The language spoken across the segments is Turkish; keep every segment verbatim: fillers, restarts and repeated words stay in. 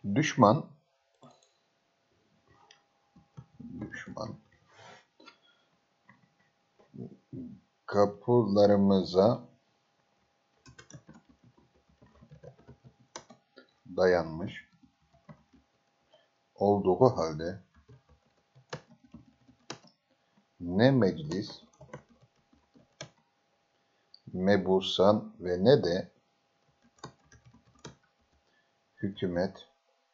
Düşman düşman kapılarımıza dayanmış olduğu halde ne meclis, mebusan ve ne de hükümet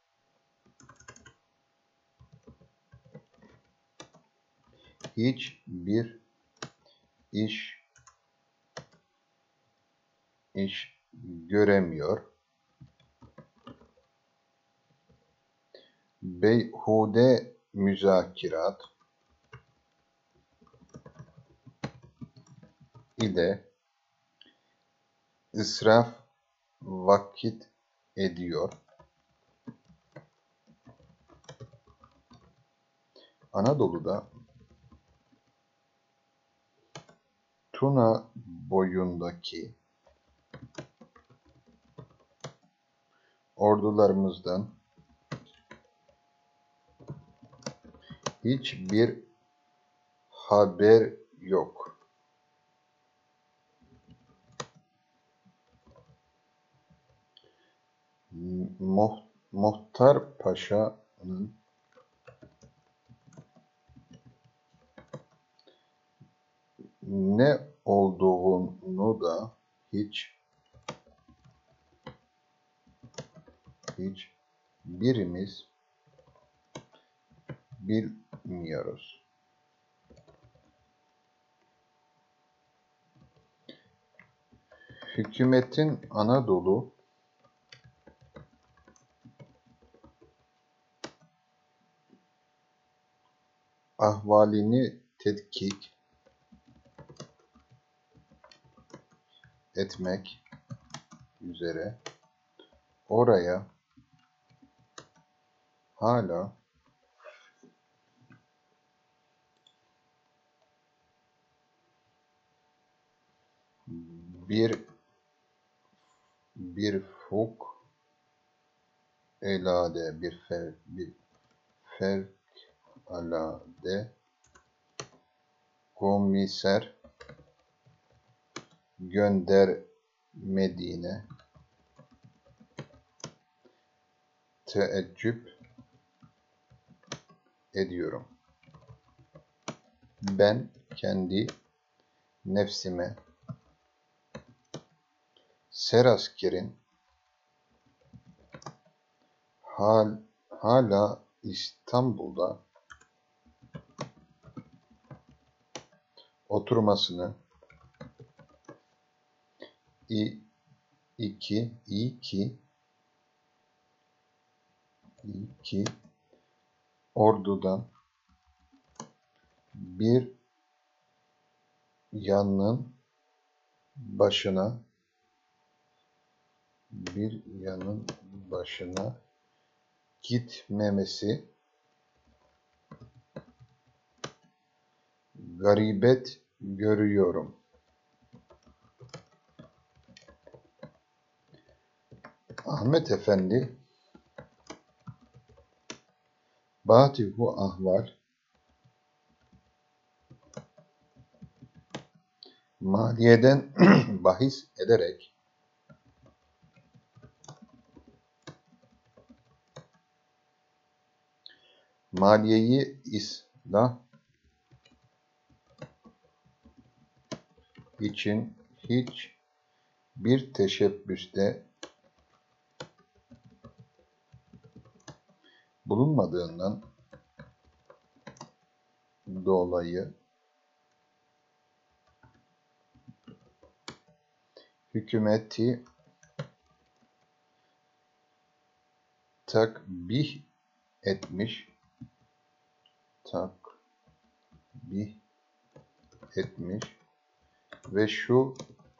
hiçbir iş iş göremiyor. Beyhude müzakirat ile israf vakit ediyor. Anadolu'da Tuna boyundaki ordularımızdan hiçbir haber yok. Muh Muhtar Paşa'nın ne olduğunu da hiç hiç birimiz bilmiyoruz. Hükümetin Anadolu ahvalini tetkik etmek üzere oraya hala bir bir fuk elade bir fer bir fevkalade komiser göndermediğine teeccüp ediyorum. Ben kendi nefsime Serasker'in hal, hala İstanbul'da oturmasını i, iki, iyi ki iyi ki ordudan bir yanın başına bir yanın başına gitmemesi garibet görüyorum. Ahmet Efendi Batihu ahval maliyeden bahis ederek maliyeyi islah için hiç bir teşebbüste bulunmadığından dolayı hükümeti takbih etmiş takbih etmiş ve şu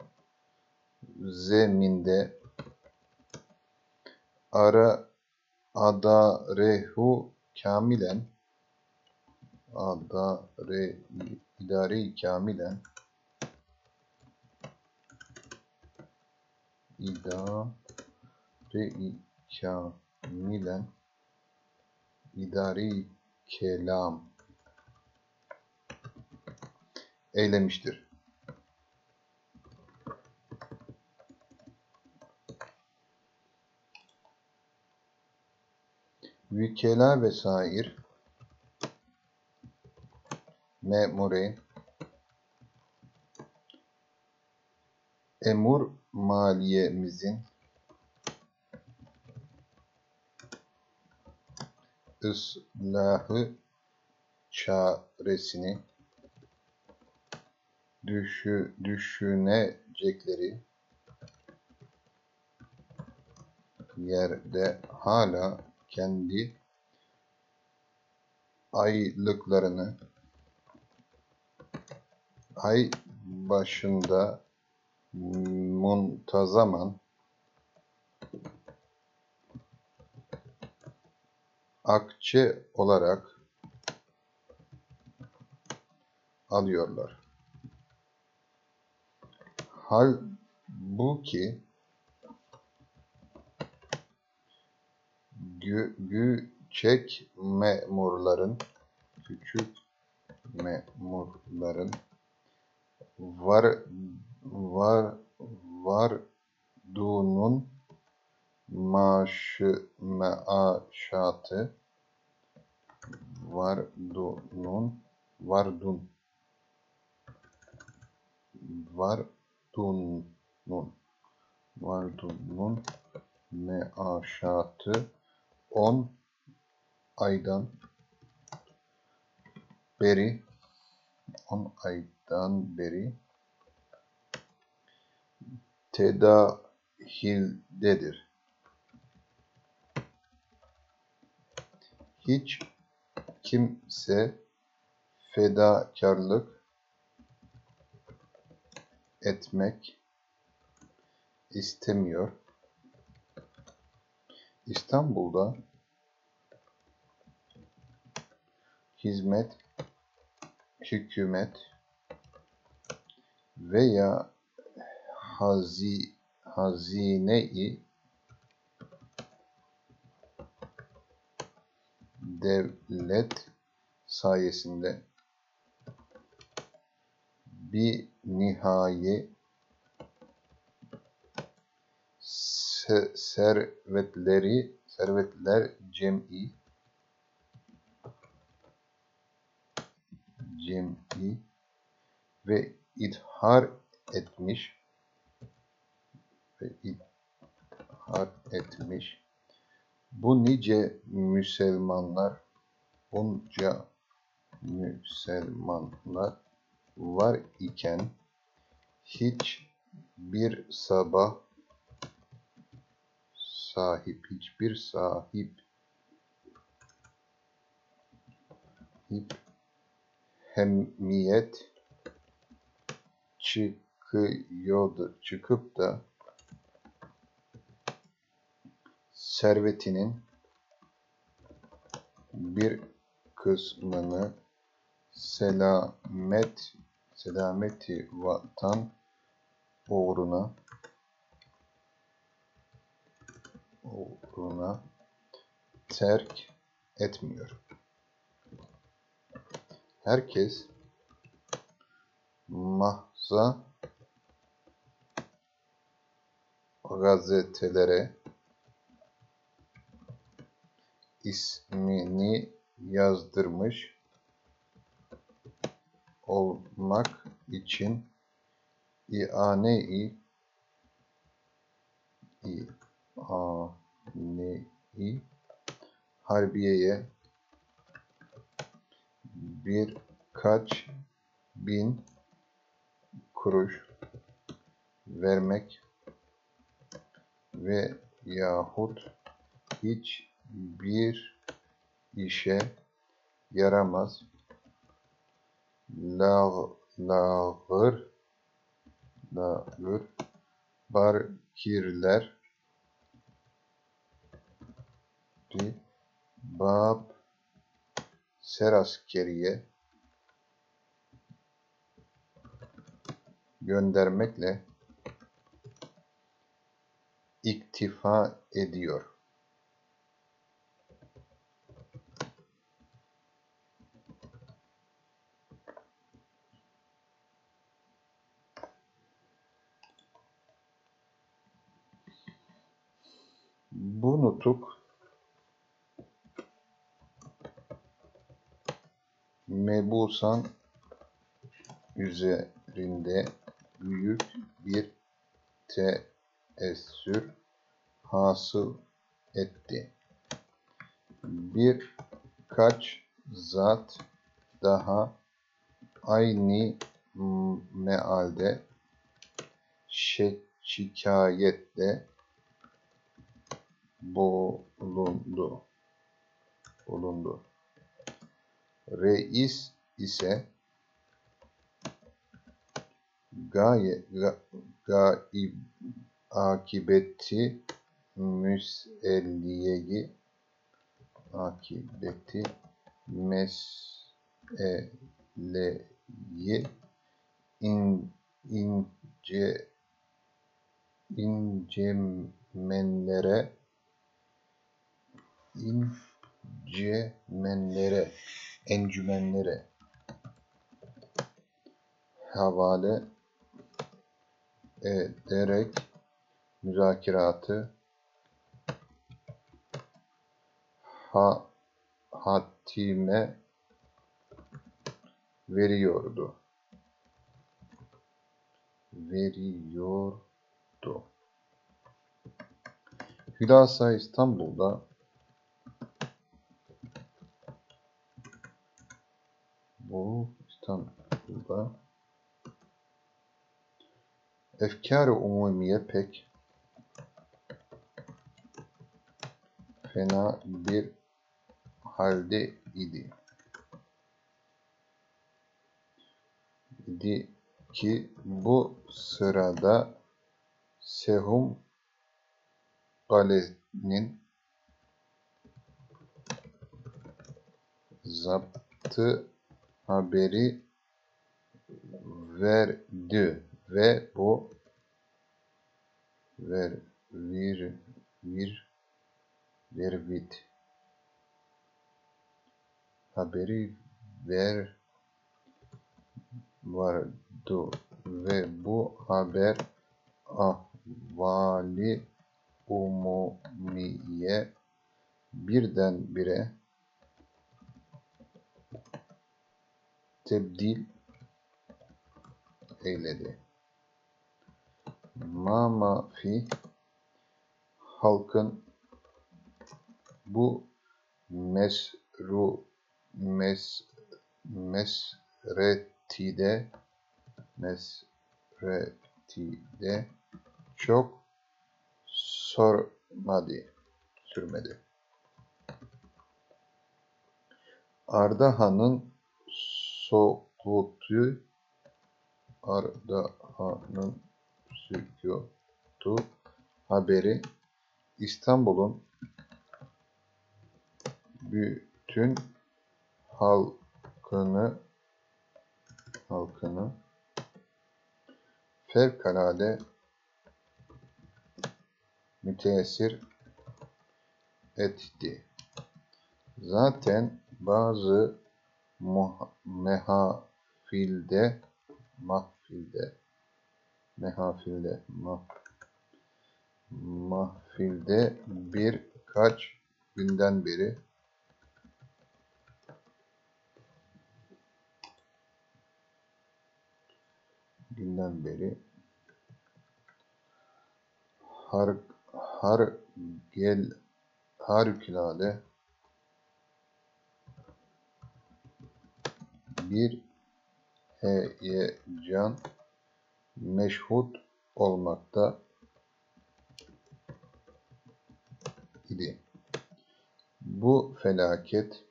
zeminde ara adarehu kamilen adare idare kamilen idare kamilen idari kelam eylemiştir. Vükela ve sair memure emur maliyemizin ıslahı çaresini düşü, düşünecekleri yerde hala kendi aylıklarını ay başında muntazaman akçe olarak alıyorlar. Halbuki gü, güçek memurların küçük memurların var var varduğunun maaşı maaşatı vardunun vardun vardunun vardunun maaşatı on aydan beri on aydan beri tedahildedir. Hiç kimse fedakarlık etmek istemiyor. İstanbul'da hizmet, hükümet veya hazi, hazine-i devlet sayesinde bir nihai se servetleri servetler cem'i cem'i ve idhar etmiş ve idhar etmiş bu nice Müslümanlar bunca Müslümanlar var iken hiç bir sabah sahip hiçbir sahip hip hemmiyet çıkıyordu çıkıp da servetinin bir kısmını selamet selameti vatan uğruna uğruna terk etmiyor. Herkes mahza gazetelere ismini yazdırmış olmak için İane-i İane-i Harbiye'ye birkaç bin kuruş vermek ve yahut hiçbir işe yaramaz lağ, lağır lağır barkirler bab seraskeriye göndermekle iktifa ediyor. Bu nutuk mebusan üzerinde büyük bir teessür hasıl etti. Birkaç zat daha aynı mealde şikayette bulundu. bulundu. Reis ise gayet ga, gaib akibeti müselliyeyi akibeti meseleyi in, ince incemenlere incemenlere encümenlere havale ederek müzakeratı ha, hatime veriyordu. veriyordu. Hülasa İstanbul'da bu İstanbul'da efkâr-ı umumiye pek fena bir halde idi. idi ki bu sırada Sehum Kale'nin zaptı haberi verdi ve bu ver vir vir vervit haberi ver vardı ve bu haber ahvali umumiye birdenbire tebdil eyledi. Ma mafi halkın bu mesru mes mesretide mesretide çok sormadı, sürmedi. Ardahan'ın sokutu Ardahan'ın sükutu haberi İstanbul'un bütün halkını halkını fevkalade müteessir etti. Zaten bazı mehafilde mahfilde mehafilde mah, mahfilde birkaç günden beri günden beri har har gel harikulade bir heyecan meşhud olmakta idi. Bu felaket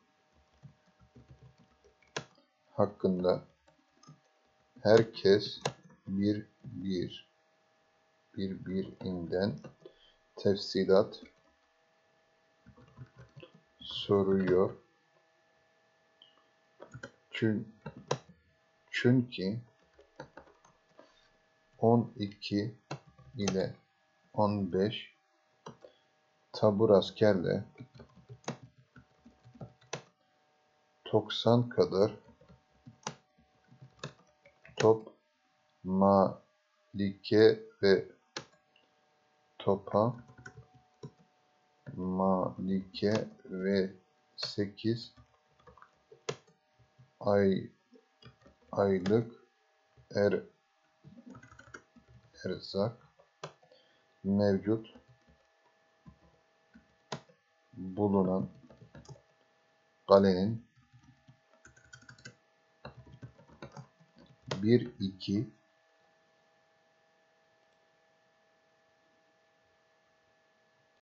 hakkında herkes bir bir birbirinden tefsilat soruyor. Çünkü on iki ile on beş tabur askerle doksan kadar top malike ve topa Malike ve sekiz ay aylık er erzak mevcut bulunan kalenin bir iki